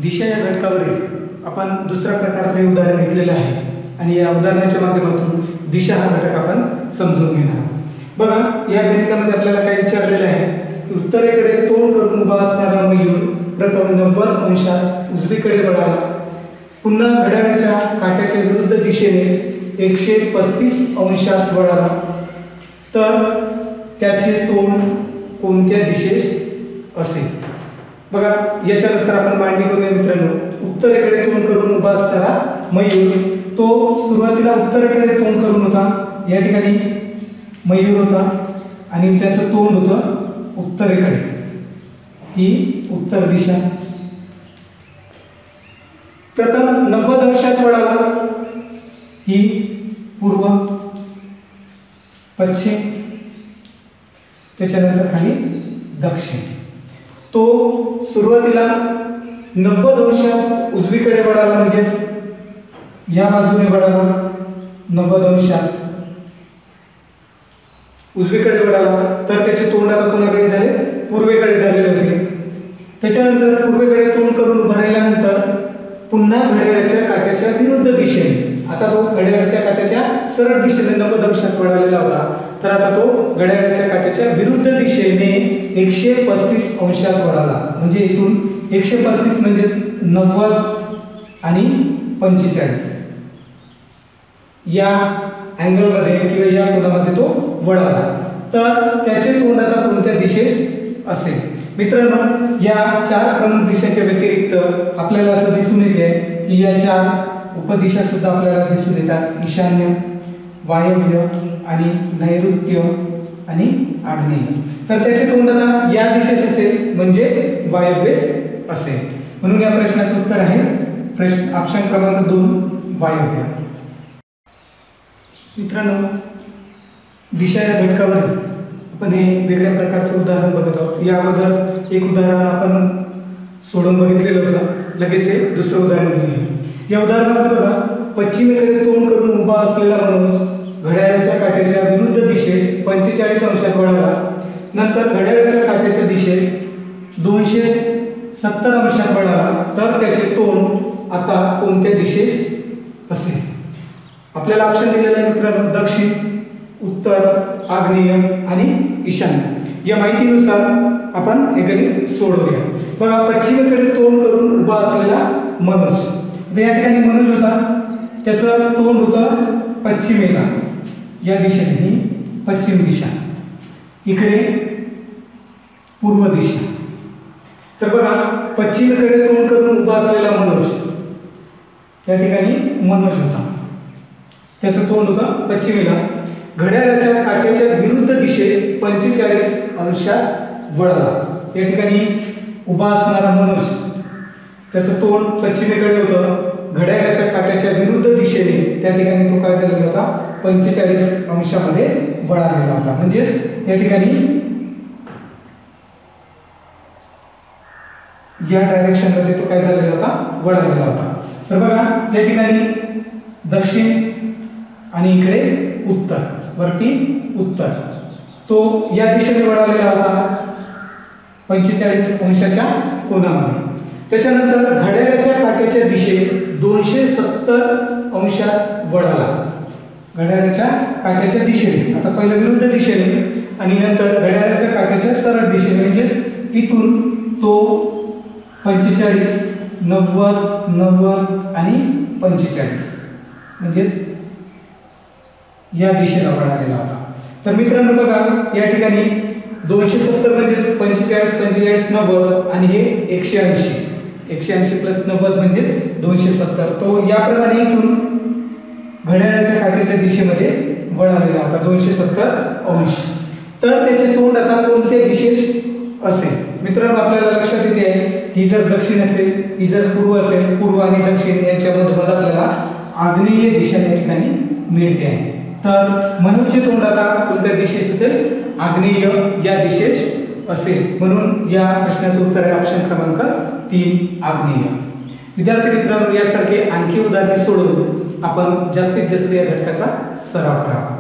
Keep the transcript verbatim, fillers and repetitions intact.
दिशा या घटकावरील आपण दुसऱ्या प्रकारचे उदाहरण घेतलेले आहे आणि या उदाहरणाच्या माध्यमातून दिशा हा घटक आपण समजून घेणार आहोत। बघा, या गणितामध्ये आपल्याला काय विचारलेले आहे, उत्तरेकडे तोंड करून उभा असणारा मयूर प्रथम नव्वद अंशात उजवीकडे वळाला, पुन्हा घड्याळाच्या काट्याच्या विरुद्ध दिशेने एकशे पस्तीस अंशात वळाला, तर त्याचे तोंड कोणत्या दिशेस असेल? बघा, याच्यानुसार आपण मांडणी करूया मित्रांनो। उत्तरेकडे तोंड करून उभा असणारा मयूर तो सुरुवातीला उत्तरेकडे तोंड करून होता, या ठिकाणी मयूर होता आणि त्याचं तोंड होतं उत्तरेकडे, ही उत्तर दिशा। प्रथम नव्वद अंशात वळाला, ही पूर्व पश्चिम, त्याच्यानंतर खाली दक्षिण। तो सुरुवातीला नव्वद अंशात उजवीकडे वळाला, म्हणजेच या बाजूने वळाला, नव्वद अंशात उजवीकडे वळाला, तर त्याचे तोंड आता कोणाकडे झाले? पूर्वेकडे झालेले होते। त्याच्यानंतर पूर्वेकडे तोंड करून उभा राहिल्यानंतर पुन्हा घड्याळाच्या काट्याच्या विरुद्ध दिशेने, आता तो घड्याळाच्या काट्याच्या सरळ दिशेने नव्वद अंशात वळालेला होता, तर आता तो घड्याळाच्या काट्याच्या विरुद्ध दिशेने एकशे पस्तीस अंशात वळाला। म्हणजे इथून एकशे पस्तीस म्हणजे नव्वद आणि पंचेचाळीस या अँगलमध्ये किंवा या कोनामध्ये तो वळाला, तर त्याचे तोंड आता कोणत्या दिशेस असेल? मित्रांनो, या चार प्रमुख दिशांच्या व्यतिरिक्त आपल्याला असं दिसून येते की या चार उपदिशा सुद्धा आपल्याला दिसून येतात, ईशान्य, वायव्य आणि नैऋत्य आणि आग्नेय। तर त्याचे तोंड आता या दिशेस असेल, म्हणजे वायव्येस असेल। म्हणून या प्रश्नाचं उत्तर आहे प्रश्न ऑप्शन क्रमांक दोन, वायव्य। मित्रांनो, दिशा या घटकावर आपण हे वेगळ्या प्रकारचं उदाहरण बघत आहोत। या अगोदर एक उदाहरण आपण सोडून बघितलेलं होतं, लगेच हे दुसरं उदाहरण घेऊया। या उदाहरणामध्ये बघा, पश्चिमेकडे तोंड करून उभा असलेला माणूस घड्याळाच्या काट्याच्या विरुद्ध दिशेत पंचेचाळीस अंशात वळाला, नंतर घड्याळाच्या काट्याच्या दिशेत दोनशे सत्तर अंशात वळाला, तर त्याचे तोंड आता कोणत्या दिशेस असेल? आपल्याला ऑप्शन दिलेले आहे मित्रांनो, दक्षिण, उत्तर, आग्नेय आणि ईशान्य। या माहितीनुसार आपण हे गणित सोडवूया। बघा, पश्चिमेकडे तोंड करून उभा असलेला मनोज, या ठिकाणी मनोज होता, त्याचं तोंड होतं पश्चिमेला, या दिशेने ही पश्चिम दिशा, इकडे पूर्व दिशा। तर बघा, पश्चिमेकडे तोंड करून उभा असलेला मनोज, या ठिकाणी मनोज होता, त्याचं तोंड होतं पश्चिमेला, घड्याळाच्या काट्याच्या विरुद्ध दिशेत पंचेचाळीस अंशात वळाला। या ठिकाणी उभा असणारा मनोज, त्याचं तोंड पश्चिमेकडे होतं, घड्याळाच्या काट्याच्या विरुद्ध दिशेने त्या ठिकाणी तो काय झालेला होता? पंचेचाळीस अंशामध्ये वळालेला होता। म्हणजेच या ठिकाणी या डायरेक्शनमध्ये तो काय झालेला होता? वळालेला होता। तर बघा, या ठिकाणी दक्षिण आणि इकडे उत्तर, वरती उत्तर, तो या दिशेने वळालेला होता पंचेचाळीस अंशाच्या कोनामध्ये। त्याच्यानंतर घड्याळाच्या काट्याच्या दिशेत दोनशे सत्तर अंशात वळाला, घड्याळाच्या काट्याच्या दिशेने, आता पहिलं विरुद्ध दिशेने आणि नंतर घड्याळाच्या काट्याच्या सरळ दिशेने, म्हणजेच इथून तो पंचेचाळीस, नव्वद, नव्वद आणि पंचेचाळीस, म्हणजेच या दिशेला वळालेला होता। तर मित्रांनो बघा, या ठिकाणी दोनशे सत्तर म्हणजे पंचेचाळीस, पंचेचाळीस, नव्वद आणि हे एकशे ऐंशी, एकशे ऐंशी प्लस नव्वद म्हणजे दोनशे सत्तर, तो याप्रमाणे इथून घड्याळाच्या काट्याच्या दिशेमध्ये वळालेला होता दोनशे सत्तर अंश। तर त्याचे तोंड आता कोणत्या दिशेस असेल? मित्रांनो, आपल्याला लक्षात येते आहे, ही जर दक्षिण असेल, ही जर पूर्व असेल, पूर्व आणि दक्षिण यांच्यामधून आपल्याला आग्नेय दिशा या ठिकाणी मिळते आहे। तर मनोजचे तोंड आता कोणत्या दिशेस असेल? आग्नेय या दिशेस असेल। म्हणून या प्रश्नाचं उत्तर आहे ऑप्शन क्रमांक तीन, आग्नेय। विद्यार्थी मित्रांनो, यासारखे आणखी उदाहरणे सोडवून आपण जास्तीत जास्त या घटकाचा सराव करावा।